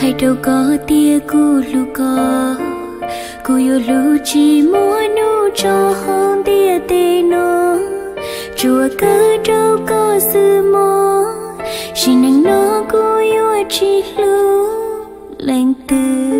hai đâu có tia cu lu có cu yo lu chỉ mua nu cho hông tia tê nó chùa cơ đâu có sự mò chỉ nắng nó cu yo chỉ lu lạnh từ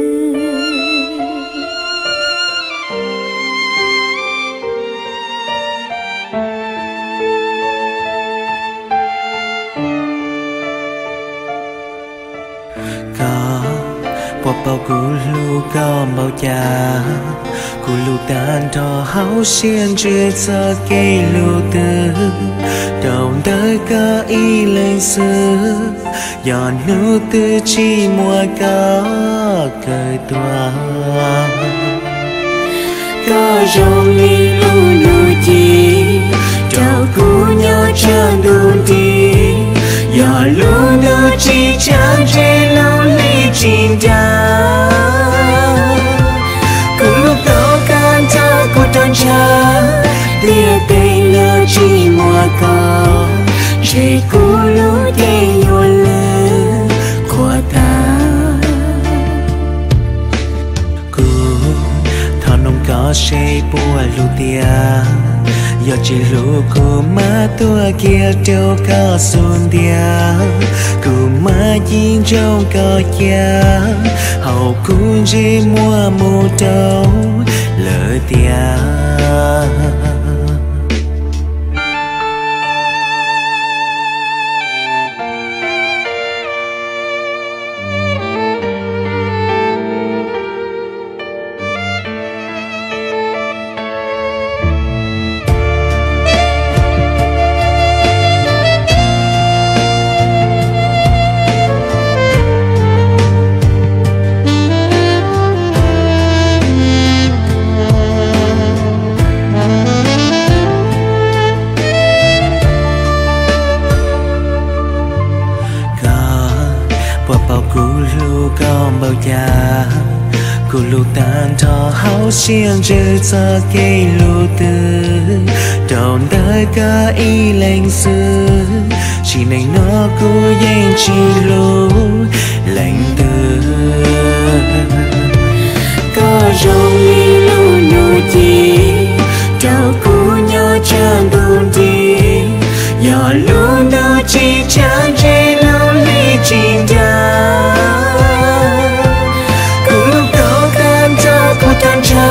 có bao cú lu có bao cha cú lu tan cho háo xiên chưa cho cây lu tư đầu tới có ý lên xưa giòn nu tư chi mùa có cởi tỏa có rong li lu lu chi trao cú nhỏ tràn đồn đi giò lu nu chi tràn rê lâu li chín đá cùng lúc đó can ta cô đơn cha tia tê lơ chi mùa có chỉ cú lu tê yo lơ của ta cú thọ nông có say bùa lu tia giờ chỉ lu cô má tua kia treo có xuân dia cô má chín trong có cha hậu cũng chỉ mua mù đâu lỡ tia bao cú lu có bao cha cú lu tan cho háo xiên chưa cho cây lu tư đầu tới có ý lên xưa chỉ này nó cú yên chỉ lu lạnh từ có rong li lu nu chi trao cú nhỏ tràn đồn đi giò lu nu chi tràn rê lâu li chín đá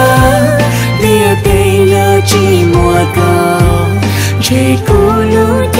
lia tê lơ chi mùa có chỉ cú lu